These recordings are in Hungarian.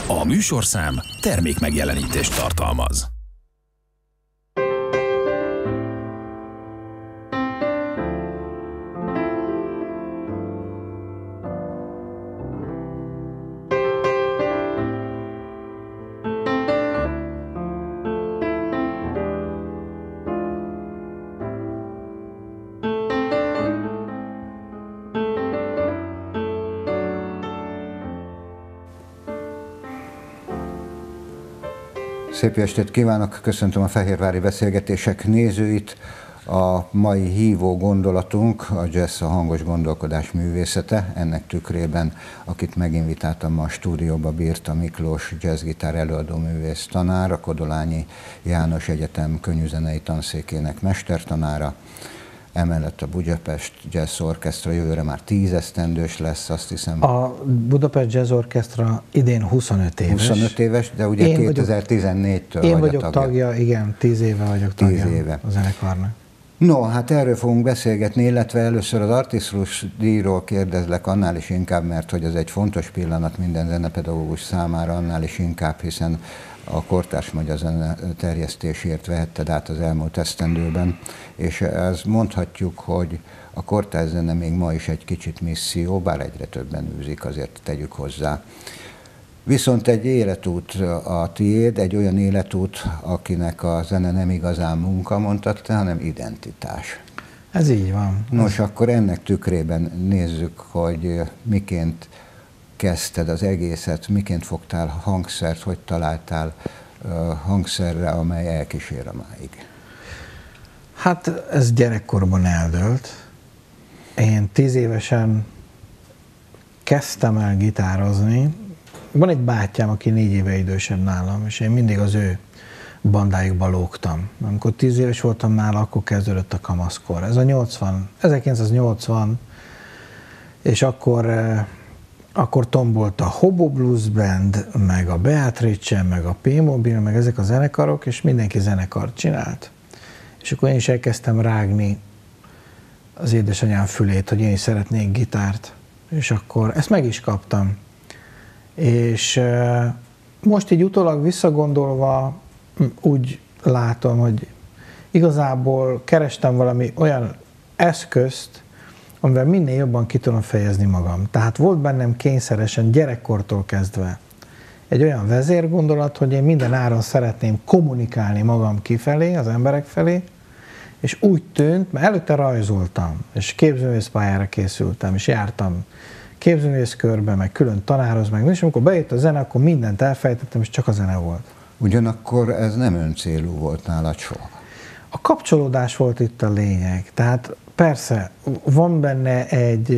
A műsorszám termékmegjelenítést tartalmaz. Szép estét kívánok, köszöntöm a Fehérvári Beszélgetések nézőit. A mai hívó gondolatunk a jazz, a hangos gondolkodás művészete. Ennek tükrében, akit meginvitáltam ma a stúdióba, Birta Miklós, jazzgitár előadó művész tanár, a Kodolányi János Egyetem könnyűzenei tanszékének mestertanára. Emellett a Budapest Jazz Orchestra jövőre már 10 esztendős lesz, azt hiszem. A Budapest Jazz Orchestra idén 25 éves. 25 éves, de ugye 2014-től Én vagyok tagja, igen, 10 éve vagyok tagja a zenekarnak. No, hát erről fogunk beszélgetni, illetve először az Artisrus díjról kérdezlek, annál is inkább, mert hogy ez egy fontos pillanat minden zenepedagógus számára, annál is inkább, hiszen a kortárs magyar zene terjesztésért vehetted át az elmúlt esztendőben, és ez mondhatjuk, hogy a kortárs zene még ma is egy kicsit misszió, bár egyre többen űzik, azért tegyük hozzá. Viszont egy életút a tiéd, egy olyan életút, akinek a zene nem igazán munka, mondtad te, hanem identitás. Ez így van. Nos, akkor ennek tükrében nézzük, hogy miként kezdted az egészet, miként fogtál hangszert, hogy találtál hangszerre, amely elkísér a máig? Hát ez gyerekkorban eldőlt. Én 10 évesen kezdtem el gitározni. Van egy bátyám, aki 4 éve idősebb nálam, és én mindig az ő bandájukba lógtam. Amikor 10 éves voltam nála, akkor kezdődött a kamaszkor. Ez a 1980, és akkor tombolt a Hobo Blues Band, meg a Beatrice, meg a P-Mobil, meg ezek a zenekarok, és mindenki zenekart csinált. És akkor én is elkezdtem rágni az édesanyám fülét, hogy én is szeretnék gitárt. És akkor ezt meg is kaptam. És most így utólag visszagondolva úgy látom, hogy igazából kerestem valami olyan eszközt, amivel minél jobban ki tudom fejezni magam. Tehát volt bennem kényszeresen gyerekkortól kezdve egy olyan vezérgondolat, hogy én minden áron szeretném kommunikálni magam kifelé, az emberek felé, és úgy tűnt, mert előtte rajzoltam, és képzőművészpályára készültem, és jártam képzőművészkörbe, meg külön tanárhoz, meg és amikor bejött a zene, akkor mindent elfejtettem, és csak a zene volt. Ugyanakkor ez nem öncélú volt nálad soha. A kapcsolódás volt itt a lényeg. Tehát persze van benne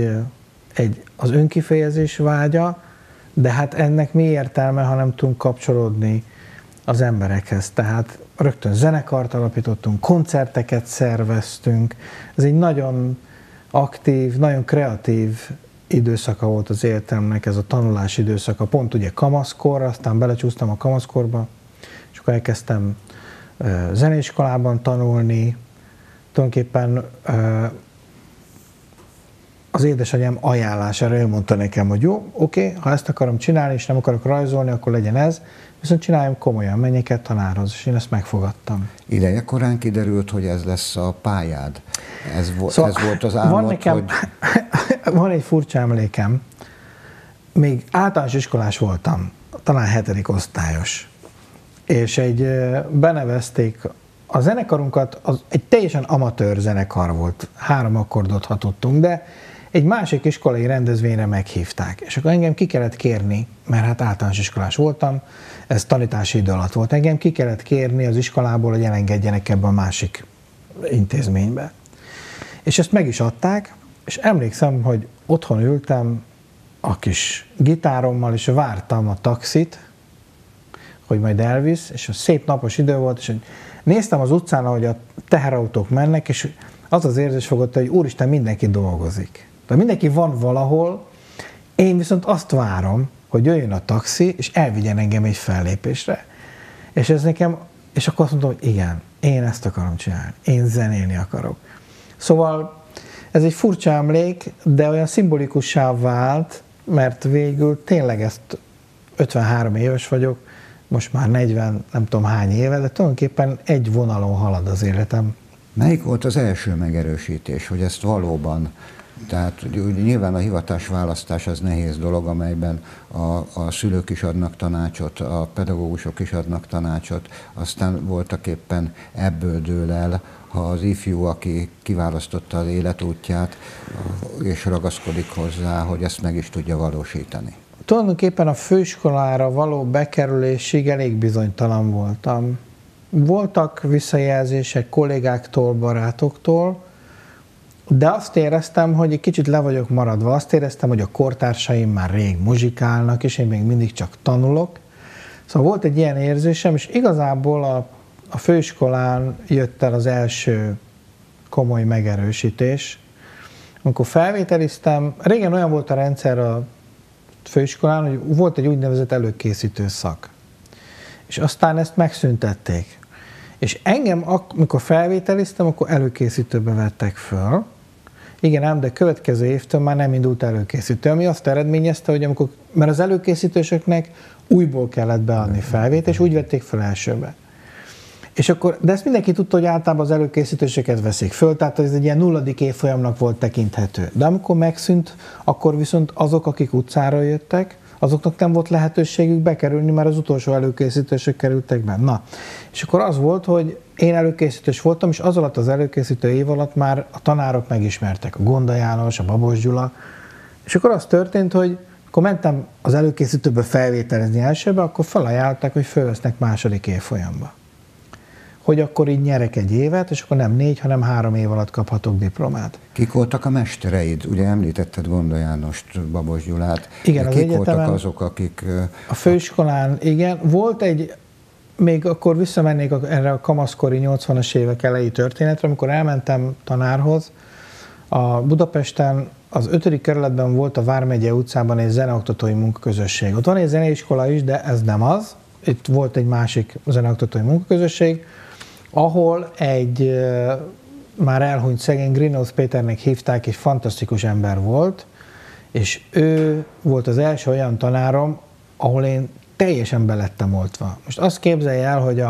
az önkifejezés vágya, de hát ennek mi értelme, ha nem tudunk kapcsolódni az emberekhez. Tehát rögtön zenekart alapítottunk, koncerteket szerveztünk. Ez egy nagyon aktív, nagyon kreatív időszaka volt az életemnek, ez a tanulási időszaka. Pont ugye kamaszkor, aztán belecsúsztam a kamaszkorba, és akkor elkezdtem zeneiskolában tanulni. Tulajdonképpen az édesanyám ajánlására ő mondta nekem, hogy jó, oké, ha ezt akarom csinálni, és nem akarok rajzolni, akkor legyen ez, viszont csináljam komolyan, menjek el tanárhoz, és én ezt megfogadtam. Idejekorán kiderült, hogy ez lesz a pályád. Ez volt az álmod, van nekem, hogy... Van egy furcsa emlékem, még általános iskolás voltam, talán 7. osztályos, és benevezték a zenekarunkat, egy teljesen amatőr zenekar volt, 3 akkordot hatottunk, de egy másik iskolai rendezvényre meghívták, és akkor engem ki kellett kérni, mert hát általános iskolás voltam, ez tanítási idő alatt volt, engem ki kellett kérni az iskolából, hogy elengedjenek ebbe a másik intézménybe. És ezt meg is adták, és emlékszem, hogy otthon ültem a kis gitárommal, és vártam a taxit, hogy majd elvisz, és a szép napos idő volt, és néztem az utcán, ahogy a teherautók mennek, és az az érzés fogott, hogy úristen, mindenki dolgozik. De mindenki van valahol, én viszont azt várom, hogy jöjjön a taxi, és elvigyen engem egy fellépésre. És ez nekem, és akkor azt mondtam, hogy igen, én ezt akarom csinálni, én zenélni akarok. Szóval ez egy furcsa emlék, de olyan szimbolikussá vált, mert végül tényleg ezt 53 éves vagyok, most már 40, nem tudom hány éve, de tulajdonképpen egy vonalon halad az életem. Melyik volt az első megerősítés, hogy ezt valóban, tehát nyilván a hivatásválasztás az nehéz dolog, amelyben a szülők is adnak tanácsot, a pedagógusok is adnak tanácsot, aztán voltak éppen ebből dől el, ha az ifjú, aki kiválasztotta az életútját, és ragaszkodik hozzá, hogy ezt meg is tudja valósítani. Tulajdonképpen a főiskolára való bekerülésig elég bizonytalan voltam. Voltak visszajelzések kollégáktól, barátoktól, de azt éreztem, hogy egy kicsit le vagyok maradva. Azt éreztem, hogy a kortársaim már rég muzsikálnak, és én még mindig csak tanulok. Szóval volt egy ilyen érzésem, és igazából a főiskolán jött el az első komoly megerősítés. Amikor felvételiztem, régen olyan volt a rendszer a főiskolán, hogy volt egy úgynevezett előkészítő szak. És aztán ezt megszüntették. És engem, amikor felvételiztem, akkor előkészítőbe vettek föl. Igen ám, de következő évtől már nem indult előkészítő, ami azt eredményezte, hogy mert az előkészítősöknek újból kellett beadni felvételt, és úgy vették fel elsőbe. És akkor, de ezt mindenki tudta, hogy általában az előkészítősöket veszik föl, tehát ez egy ilyen 0. évfolyamnak volt tekinthető. De amikor megszűnt, akkor viszont azok, akik utcára jöttek, azoknak nem volt lehetőségük bekerülni, mert az utolsó előkészítősök kerültek be. Na, és akkor az volt, hogy én előkészítős voltam, és az alatt az előkészítő év alatt már a tanárok megismertek, a Gonda János, a Babos Gyula, és akkor az történt, hogy akkor mentem az előkészítőbe felvételezni elsőbe, akkor felajánlották, hogy fölvesznek 2. évfolyamba. Hogy akkor így nyerek egy évet, és akkor nem 4, hanem 3 év alatt kaphatok diplomát. Kik voltak a mestereid? Ugye említetted Gonda Jánost, Babos Gyulát. Igen, az kik voltak azok, akik... A főiskolán, igen. Volt egy, még akkor visszamennék erre a kamaszkori 80-as évek elejé történetre, amikor elmentem tanárhoz. A Budapesten az 5. kerületben volt a Vármegye utcában egy zeneoktatói munkaközösség. Ott van egy zeneiskola is, de ez nem az. Itt volt egy másik zeneoktatói munkaközösség, ahol egy már elhunyt szegény Greenhouse Péternek hívták, egy fantasztikus ember volt, és ő volt az első olyan tanárom, ahol én teljesen belettem oltva. Most azt képzelje el, hogy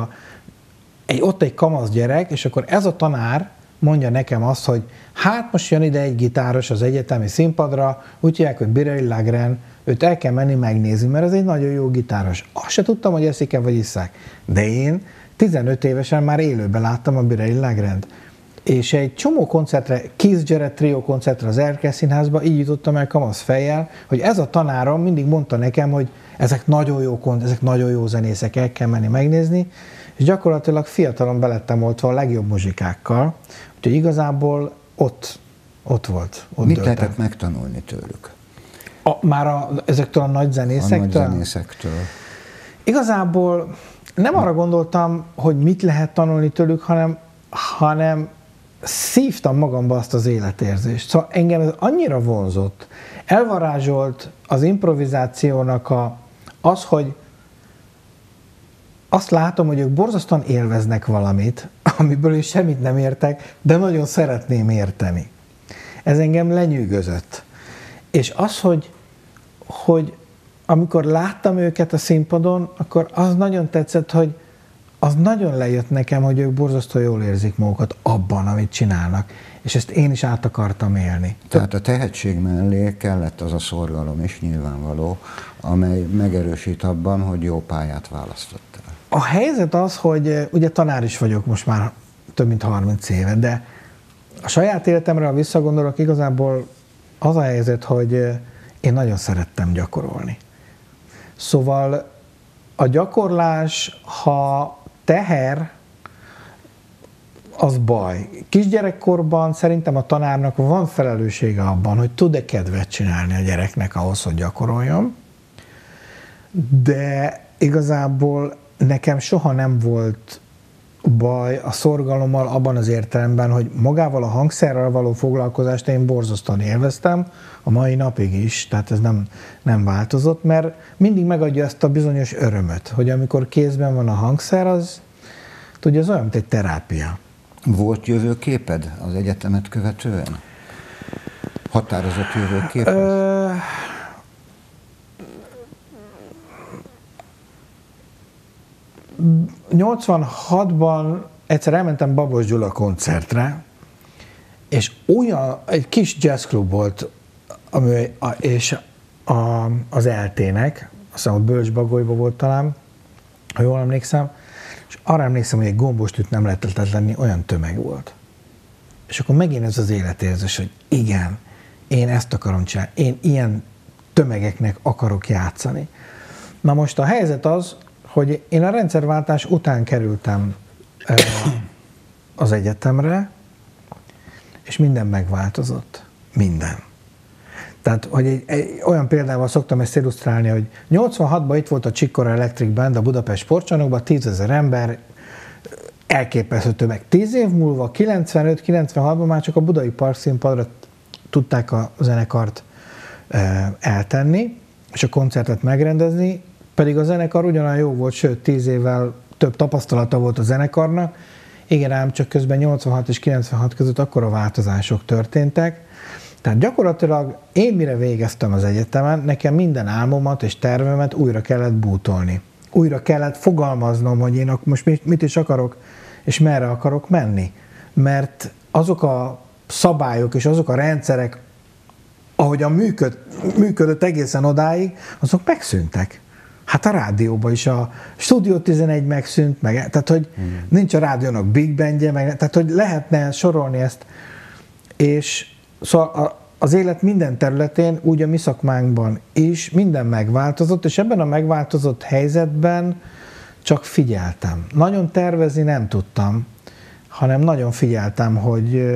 ott egy kamasz gyerek, és akkor ez a tanár mondja nekem azt, hogy hát most jön ide egy gitáros az egyetemi színpadra, úgy hívják, hogy Birelli Lagren, őt el kell menni megnézni, mert ez egy nagyon jó gitáros. Azt se tudtam, hogy eszik-e vagy isszák. De én 15 évesen már élőben láttam a Birelli Lagrent. És egy csomó koncertre, Keith Jarrett Trio koncertre az Erkel Színházba így jutottam el kamasz fejjel, hogy ez a tanárom mindig mondta nekem, hogy ezek nagyon jó zenészek, el kell menni megnézni, és gyakorlatilag fiatalon belettem oltva a legjobb muzsikákkal, úgyhogy igazából ott volt. Mit lehetett megtanulni tőlük? Ezektől a nagy zenészektől? A nagy zenészektől. Igazából nem arra gondoltam, hogy mit lehet tanulni tőlük, hanem szívtam magamba azt az életérzést. Szóval engem ez annyira vonzott, elvarázsolt az improvizációnak az, hogy azt látom, hogy ők borzasztóan élveznek valamit, amiből én semmit nem értek, de nagyon szeretném érteni. Ez engem lenyűgözött. És az, hogy amikor láttam őket a színpadon, akkor az nagyon tetszett, hogy az nagyon lejött nekem, hogy ők borzasztó jól érzik magukat abban, amit csinálnak. És ezt én is át akartam élni. Tehát a tehetség mellé kellett az a szorgalom is nyilvánvaló, amely megerősít abban, hogy jó pályát választottál. A helyzet az, hogy ugye tanár is vagyok most már több mint 30 éve, de a saját életemre, ha visszagondolok, igazából az a helyzet, hogy én nagyon szerettem gyakorolni. Szóval a gyakorlás, ha teher, az baj. Kisgyerekkorban szerintem a tanárnak van felelőssége abban, hogy tud-e kedvet csinálni a gyereknek ahhoz, hogy gyakoroljon, de igazából nekem soha nem volt baj a szorgalommal abban az értelemben, hogy magával a hangszerrel való foglalkozást én borzasztóan élveztem, a mai napig is, tehát ez nem változott, mert mindig megadja ezt a bizonyos örömöt, hogy amikor kézben van a hangszer, az tudja, az olyan, mint egy terápia. Volt jövőképed az egyetemet követően? Határozott jövőképed? 86-ban egyszer elmentem Babos Gyula koncertre, és olyan, egy kis jazzklub volt, és az LT-nek, azt hiszem a Bölcs-Bagolyban volt talán, ha jól emlékszem, és arra emlékszem, hogy egy gombostűt nem lehetett lenni, olyan tömeg volt. És akkor megint ez az életérzés, hogy igen, én ezt akarom csinálni, én ilyen tömegeknek akarok játszani. Na most a helyzet az, hogy én a rendszerváltás után kerültem az egyetemre, és minden megváltozott. Minden. Tehát, hogy egy olyan példával szoktam ezt illusztrálni, hogy 86-ban itt volt a Csikkora Electric Band a Budapest sportcsarnokban, 10 000 ember, elképesztő tömeg. 10 év múlva, 95-96-ban már csak a Budai Parkszínpadra tudták a zenekart eltenni, és a koncertet megrendezni, pedig a zenekar ugyanolyan jó volt, sőt 10 évvel több tapasztalata volt a zenekarnak. Igen, ám csak közben 86 és 96 között akkora változások történtek. Tehát gyakorlatilag én mire végeztem az egyetemen, nekem minden álmomat és tervemet újra kellett bútolni. Újra kellett fogalmaznom, hogy én most mit is akarok, és merre akarok menni. Mert azok a szabályok és azok a rendszerek, ahogyan működött egészen odáig, azok megszűntek. Hát a rádióban is a Studio 11 megszűnt, tehát hogy nincs a rádiónak Big Bandje, tehát hogy lehetne sorolni ezt. És szóval az élet minden területén, úgy a mi szakmánkban is minden megváltozott, és ebben a megváltozott helyzetben csak figyeltem. Nagyon tervezni nem tudtam, hanem nagyon figyeltem, hogy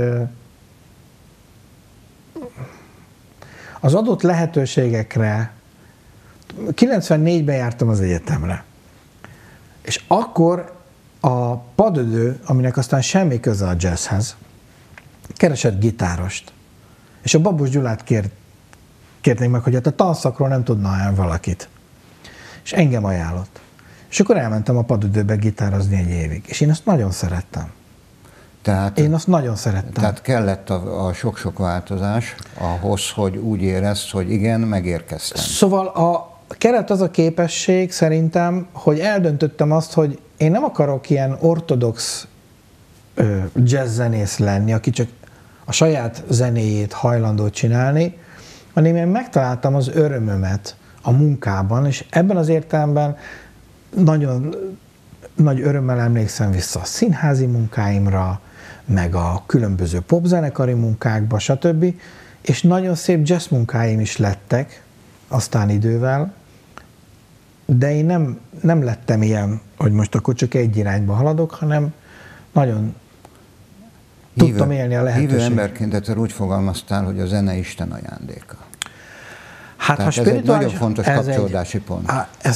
az adott lehetőségekre 94-ben jártam az egyetemre, és akkor a Padödő, aminek aztán semmi köze a jazzhez, keresett gitárost. És a Babos Gyulát kérték meg, hogy hát a tanszakról nem tudna el valakit. És engem ajánlott. És akkor elmentem a Padödőbe gitározni egy évig. És én azt nagyon szerettem. Én azt nagyon szerettem. Tehát kellett a sok-sok változás ahhoz, hogy úgy érezd, hogy igen, megérkeztem. Szóval kellett az a képesség szerintem, hogy eldöntöttem azt, hogy én nem akarok ilyen ortodox jazzzenész lenni, aki csak a saját zenéjét hajlandó csinálni, hanem én megtaláltam az örömömet a munkában, és ebben az értelemben nagyon nagy örömmel emlékszem vissza a színházi munkáimra, meg a különböző popzenekari munkákba, stb. És nagyon szép jazz munkáim is lettek aztán idővel, de én nem lettem ilyen, hogy most akkor csak egy irányba haladok, hanem nagyon tudtam élni a lehetőséget. Hívő emberként egyszer úgy fogalmaztál, hogy a zene Isten ajándéka. Hát, tehát ez egy nagyon fontos kapcsolódási pont.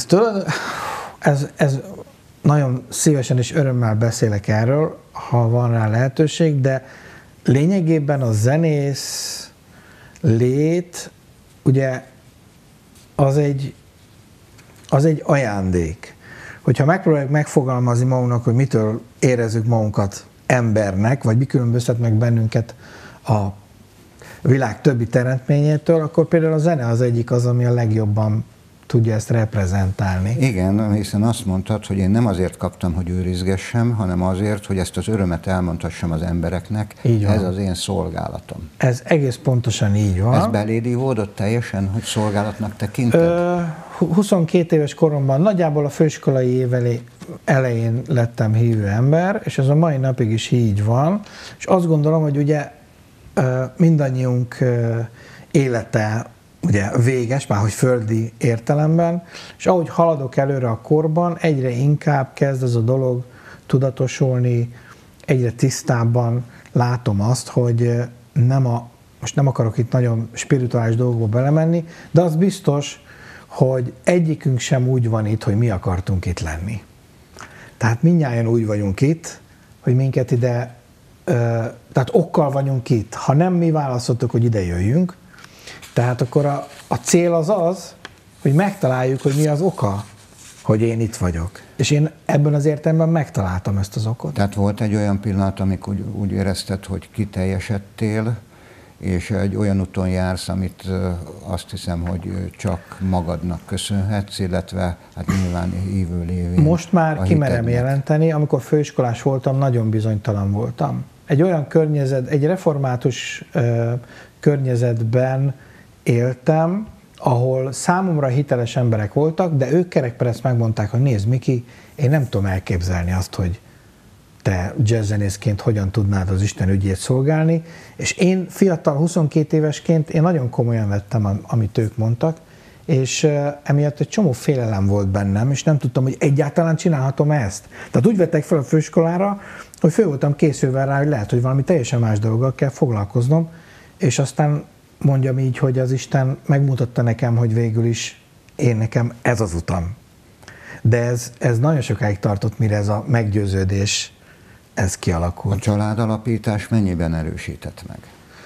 Ez nagyon szívesen és örömmel beszélek erről, ha van rá lehetőség, de lényegében a zenész lét, ugye az egy ajándék. Hogyha megpróbáljuk megfogalmazni magunknak, hogy mitől érezzük magunkat embernek, vagy mi különböztet meg bennünket a világ többi teremtményétől, akkor például a zene az egyik az, ami a legjobban tudja ezt reprezentálni. Igen, hiszen azt mondtad, hogy én nem azért kaptam, hogy őrizgessem, hanem azért, hogy ezt az örömet elmondhassam az embereknek. Ez az én szolgálatom. Ez egész pontosan így van. Ez beléd ívódott teljesen, hogy szolgálatnak tekinted? 22 éves koromban, nagyjából a főiskolai év elején lettem hívő ember, és ez a mai napig is így van, és azt gondolom, hogy ugye mindannyiunk élete ugye véges, már hogy földi értelemben, és ahogy haladok előre a korban, egyre inkább kezd ez a dolog tudatosulni, egyre tisztábban látom azt, hogy most nem akarok itt nagyon spirituális dolgokba belemenni, de az biztos, hogy egyikünk sem úgy van itt, hogy mi akartunk itt lenni. Tehát mindnyájan úgy vagyunk itt, hogy minket ide, tehát okkal vagyunk itt. Ha nem mi választottuk, hogy ide jöjjünk, tehát akkor a cél az, hogy megtaláljuk, hogy mi az oka, hogy én itt vagyok. És én ebben az értelemben megtaláltam ezt az okot. Tehát volt egy olyan pillanat, amikor úgy érezted, hogy kiteljesedtél, és egy olyan úton jársz, amit azt hiszem, hogy csak magadnak köszönhetsz, illetve hát nyilván évül lévén. Most már kimerem jelenteni, amikor főiskolás voltam, nagyon bizonytalan voltam. Egy olyan környezet, egy református környezetben éltem, ahol számomra hiteles emberek voltak, de ők kerekperec megmondták, hogy nézd Miki, én nem tudom elképzelni azt, hogy te jazzzenészként hogyan tudnád az Isten ügyét szolgálni, és én fiatal, 22 évesként én nagyon komolyan vettem, amit ők mondtak, és emiatt egy csomó félelem volt bennem, és nem tudtam, hogy egyáltalán csinálhatom ezt. Tehát úgy vettek fel a főiskolára, hogy föl voltam készülve rá, hogy lehet, hogy valami teljesen más dologgal kell foglalkoznom, és aztán mondjam így, hogy az Isten megmutatta nekem, hogy végül is nekem ez az utam. De ez nagyon sokáig tartott, mire ez a meggyőződés ez kialakult. A családalapítás mennyiben erősített meg?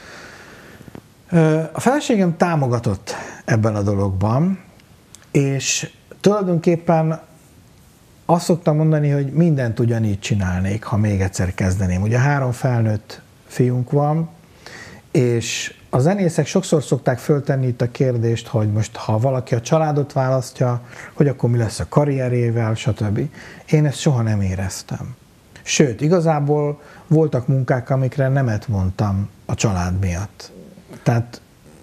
A feleségem támogatott ebben a dologban, és tulajdonképpen azt szoktam mondani, hogy mindent ugyanígy csinálnék, ha még egyszer kezdeném. Ugye 3 felnőtt fiunk van, és a zenészek sokszor szokták föltenni itt a kérdést, hogy most ha valaki a családot választja, hogy akkor mi lesz a karrierével, stb. Én ezt soha nem éreztem. Sőt, igazából voltak munkák, amikre nemet mondtam a család miatt. Tehát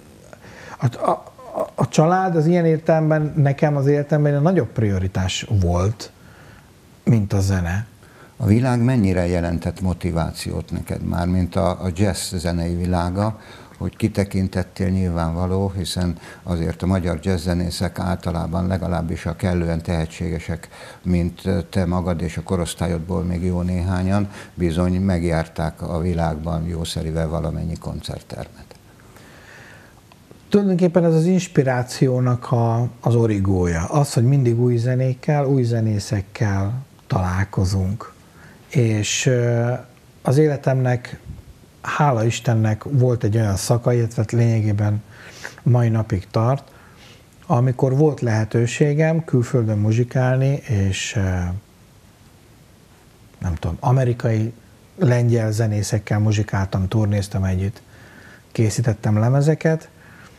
a család az ilyen értelemben nekem az életemben egy nagyobb prioritás volt, mint a zene. A világ mennyire jelentett motivációt neked már, mint a jazz zenei világa, hogy kitekintettél nyilvánvaló, hiszen azért a magyar jazzzenészek általában legalábbis a kellően tehetségesek, mint te magad és a korosztályodból még jó néhányan, bizony megjárták a világban jószerivel valamennyi koncerttermet. Tulajdonképpen ez az inspirációnak az origója. Az, hogy mindig új zenékkel, új zenészekkel találkozunk. És az életemnek, hála Istennek volt egy olyan szaka, illetve lényegében mai napig tart, amikor volt lehetőségem külföldön muzsikálni, és nem tudom, amerikai, lengyel zenészekkel muzsikáltam, turnéztem együtt, készítettem lemezeket,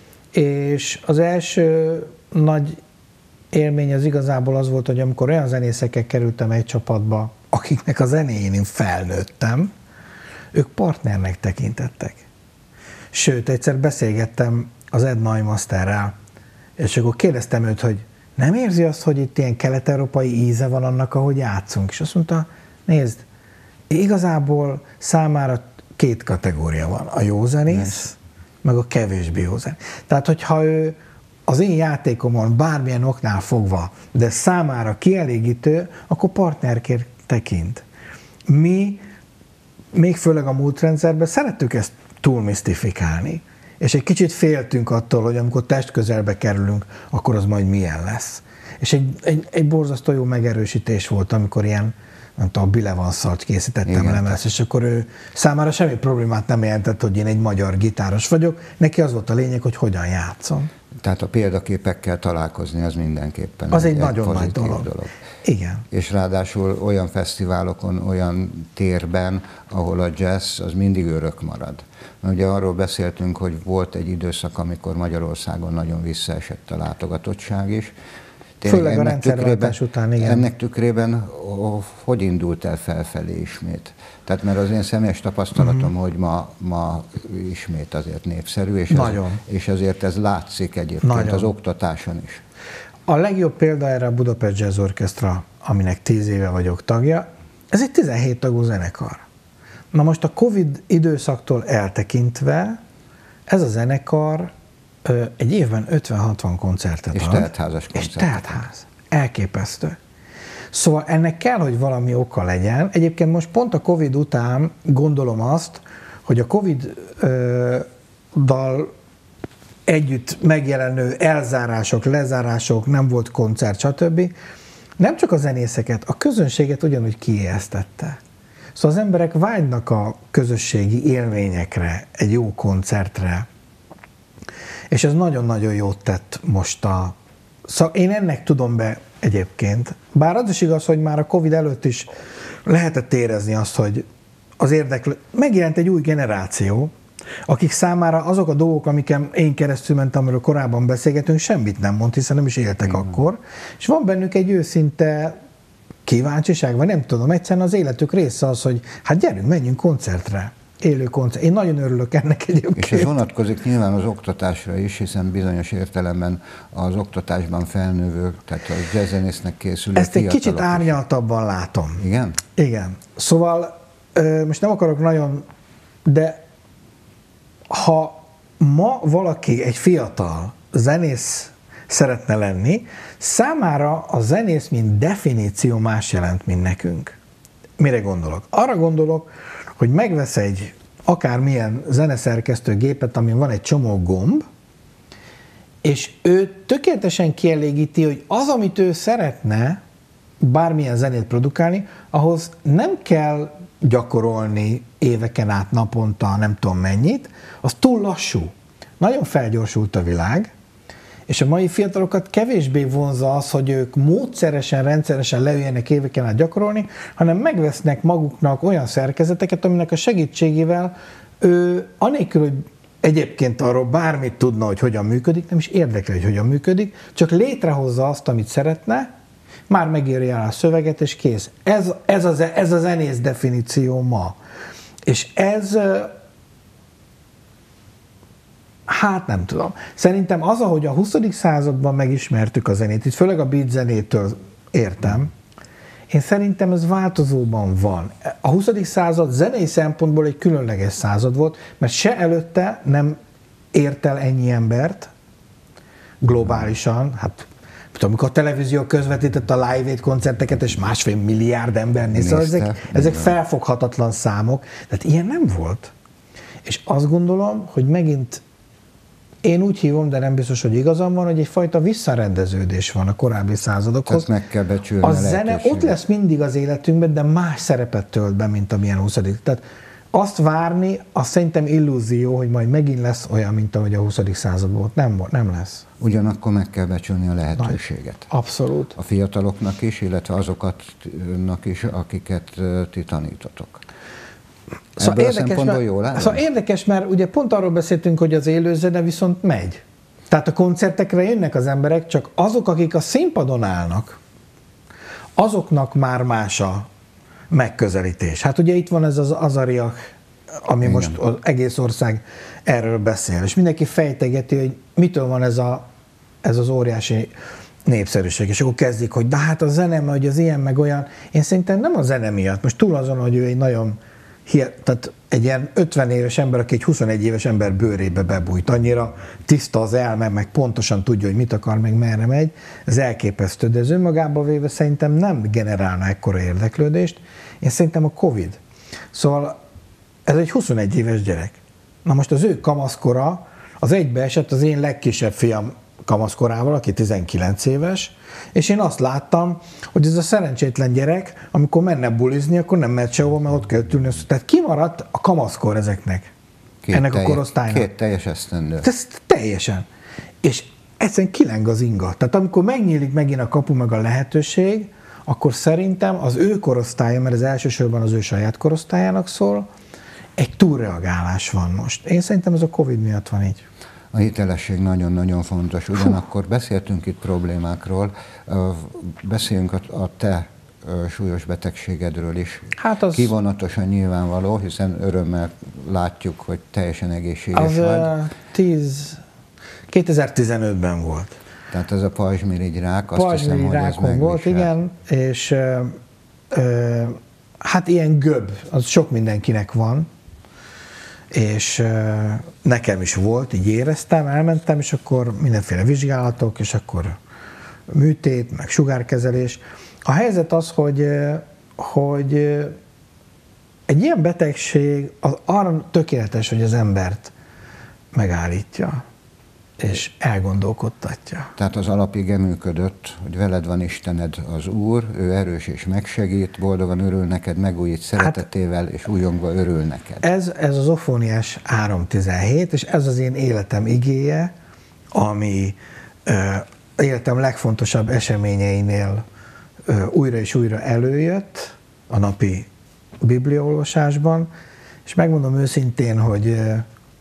és az első nagy élmény az igazából az volt, hogy amikor olyan zenészekkel kerültem egy csapatba, akiknek a zenéjén én felnőttem, ők partnernek tekintettek. Sőt, egyszer beszélgettem az Ed Neimasterrel, és akkor kérdeztem őt, hogy nem érzi azt, hogy itt ilyen kelet-európai íze van annak, ahogy játszunk? És azt mondta, nézd, igazából számára 2 kategória van, a jó zenész, meg a kevésbé jó zenész. Tehát, hogyha ő az én játékomon bármilyen oknál fogva, de számára kielégítő, akkor partnerként tekint. Mi, még főleg a múltrendszerben szerettük ezt túlmisztifikálni, és egy kicsit féltünk attól, hogy amikor testközelbe kerülünk, akkor az majd milyen lesz. És egy borzasztó jó megerősítés volt, amikor ilyen, nem tudom, a Bill Evans-szal készítettem lemezt, és akkor ő számára semmi problémát nem jelentett, hogy én egy magyar gitáros vagyok, neki az volt a lényeg, hogy hogyan játszom. Tehát a példaképekkel találkozni az mindenképpen az egy nagyon nagy dolog. Igen. És ráadásul olyan fesztiválokon, olyan térben, ahol a jazz az mindig örök marad. Ugye arról beszéltünk, hogy volt egy időszak, amikor Magyarországon nagyon visszaesett a látogatottság is. Főleg a rendszerváltás után, igen. Ennek tükrében hogy indult el felfelé ismét? Tehát mert az én személyes tapasztalatom, hogy ma ismét azért népszerű, és azért ez látszik egyébként az oktatáson is. A legjobb példa erre a Budapest Jazz Orchestra, aminek 10 éve vagyok tagja, ez egy 17 tagú zenekar. Na most a Covid időszaktól eltekintve ez a zenekar egy évben 50-60 koncertet ad. És teltházas koncertet. És teltház. Elképesztő. Szóval ennek kell, hogy valami oka legyen. Egyébként most pont a Covid után gondolom azt, hogy a Covid-dal együtt megjelenő elzárások, lezárások, nem volt koncert, stb. Nem csak a zenészeket, a közönséget ugyanúgy kiijesztette. Szóval az emberek vágynak a közösségi élményekre, egy jó koncertre, és ez nagyon-nagyon jót tett most Szóval én ennek tudom be egyébként. Bár az is igaz, hogy már a Covid előtt is lehetett érezni azt, hogy az megjelent egy új generáció, akik számára azok a dolgok, amiken én keresztül mentem, amiről korábban beszélgetünk, semmit nem mond, hiszen nem is éltek akkor, és van bennük egy őszinte kíváncsiság, vagy nem tudom, egyszerűen az életük része az, hogy hát gyerünk, menjünk koncertre. Élő koncert. Én nagyon örülök ennek egyébként. És ez vonatkozik nyilván az oktatásra is, hiszen bizonyos értelemben az oktatásban felnővők, tehát a jazzzenésznek készülő ezt egy kicsit árnyaltabban látom. Igen? Igen. Szóval most nem akarok nagyon, de ha ma valaki, egy fiatal zenész szeretne lenni, számára a zenész, mint definíció más jelent, mint nekünk. Mire gondolok? Arra gondolok, hogy megvesz egy akármilyen zeneszerkesztő gépet, amin van egy csomó gomb, és ő tökéletesen kielégíti, hogy az, amit ő szeretne bármilyen zenét produkálni, ahhoz nem kell gyakorolni éveken át, naponta, nem tudom mennyit, az túl lassú. Nagyon felgyorsult a világ, és a mai fiatalokat kevésbé vonzza az, hogy ők módszeresen, rendszeresen leüljenek éveken át gyakorolni, hanem megvesznek maguknak olyan szerkezeteket, aminek a segítségével ő anélkül, hogy egyébként arról bármit tudna, hogy hogyan működik, nem is érdekli, hogy hogyan működik, csak létrehozza azt, amit szeretne, már megírja el a szöveget, és kész. Ez a zenész definíció ma. És ez... Hát nem tudom. Szerintem az, ahogy a 20. században megismertük a zenét, itt főleg a beat zenétől értem, én szerintem ez változóban van. A 20. század zenei szempontból egy különleges század volt, mert se előtte nem ért el ennyi embert globálisan, hát amikor a televízió közvetített a Live Aid koncerteket, és 1,5 milliárd ember nézte, ezek felfoghatatlan számok, tehát ilyen nem volt. És azt gondolom, hogy megint én úgy hívom, de nem biztos, hogy igazam van, hogy egyfajta visszarendeződés van a korábbi századokhoz. Tehát meg kell becsülni a zene ott lesz mindig az életünkben, de más szerepet tölt be, mint amilyen 20. Tehát azt várni, azt szerintem illúzió, hogy majd megint lesz olyan, mint ahogy a 20. század volt. Nem lesz. Ugyanakkor meg kell becsülni a lehetőséget. Abszolút. A fiataloknak is, illetve azoknak is, akiket ti tanítotok. Szóval érdekes, mert ugye pont arról beszéltünk, hogy az élőzene viszont megy. Tehát a koncertekre jönnek az emberek, csak azok, akik a színpadon állnak, azoknak már más a megközelítés. Hát ugye itt van ez az Azariah, ami igen. Most az egész ország erről beszél, és mindenki fejtegeti, hogy mitől van ez az óriási népszerűség, és akkor kezdik, hogy de hát a zene, hogy az ilyen, meg olyan. Én szerintem nem a zene miatt, most túl azon, hogy ő egy nagyon tehát egy ilyen 50 éves ember, aki egy 21 éves ember bőrébe bebújt, annyira tiszta az elme, meg pontosan tudja, hogy mit akar, meg merre megy, ez elképesztő, de ez önmagába véve szerintem nem generálna ekkora érdeklődést. Én szerintem a Covid. Szóval ez egy 21 éves gyerek. Na most az ő kamaszkora az egybeesett az én legkisebb fiam kamaszkorával, aki 19 éves, és én azt láttam, hogy ez a szerencsétlen gyerek, amikor menne bulizni, akkor nem mehet sehova, mert ott kell ülni. Tehát kimaradt a kamaszkor ezeknek, ennek a korosztálynak. 2 teljes esztendő. Ez teljesen. És egyszerűen kileng az inga. Tehát amikor megnyílik megint a kapu meg a lehetőség, akkor szerintem az ő korosztálya, mert ez elsősorban az ő saját korosztályának szól, egy túlreagálás van most. Én szerintem ez a Covid miatt van így. A hitelesség nagyon-nagyon fontos. Ugyanakkor beszéltünk itt problémákról, beszéljünk a te súlyos betegségedről is. Hát az kivonatosan nyilvánvaló, hiszen örömmel látjuk, hogy teljesen egészséges vagy. 2015-ben volt. Tehát ez a pajzsmirigy-rák, Pajzsmirigy-rákon volt, igen, és hát ilyen göb, az sok mindenkinek van, és nekem is volt, így éreztem, elmentem, és akkor mindenféle vizsgálatok, és akkor műtét, meg sugárkezelés. A helyzet az, hogy egy ilyen betegség az arra tökéletes, hogy az embert megállítja, és elgondolkodtatja. Tehát az alapige működött, hogy veled van Istened az Úr, ő erős és megsegít, boldogan örül neked, megújít szeretetével, és újongva örül neked. Ez az Ofóniás 3.17, és ez az én életem igéje, ami életem legfontosabb eseményeinél újra és újra előjött a napi bibliaolvasásban, és megmondom őszintén, hogy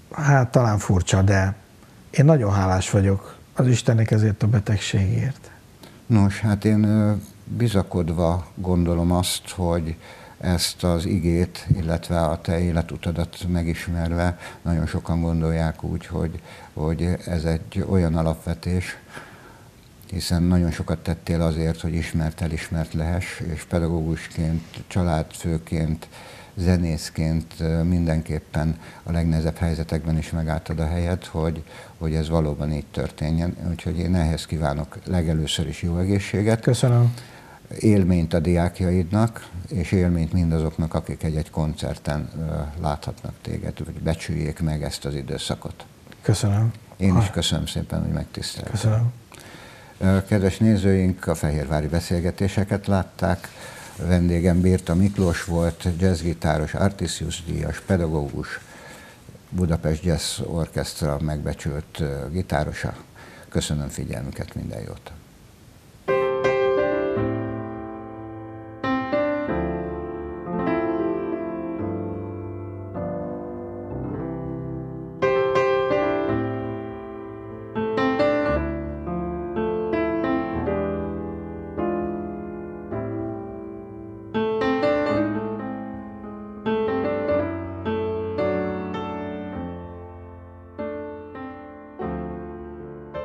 hát talán furcsa, de én nagyon hálás vagyok az Istennek ezért a betegségért. Nos, hát én bizakodva gondolom azt, hogy ezt az igét, illetve a te életutadat megismerve nagyon sokan gondolják úgy, hogy ez egy olyan alapvetés, hiszen nagyon sokat tettél azért, hogy elismert lehess, és pedagógusként, családfőként, zenészként mindenképpen a legnehezebb helyzetekben is megálltad a helyet, hogy ez valóban így történjen. Úgyhogy én ehhez kívánok legelőször is jó egészséget. Köszönöm. Élményt a diákjaidnak, és élményt mindazoknak, akik egy koncerten láthatnak téged, hogy becsüljék meg ezt az időszakot. Köszönöm. Én is köszönöm szépen, hogy megtiszteltél. Köszönöm. Kedves nézőink, a fehérvári beszélgetéseket látták. Vendégem Birta Miklós volt, jazzgitáros, Artisius díjas, pedagógus, Budapest Jazz Orchestra megbecsült gitárosa. Köszönöm figyelmüket, minden jót!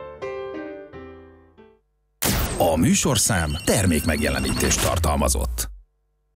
A műsorszám termékmegjelenítést tartalmazott.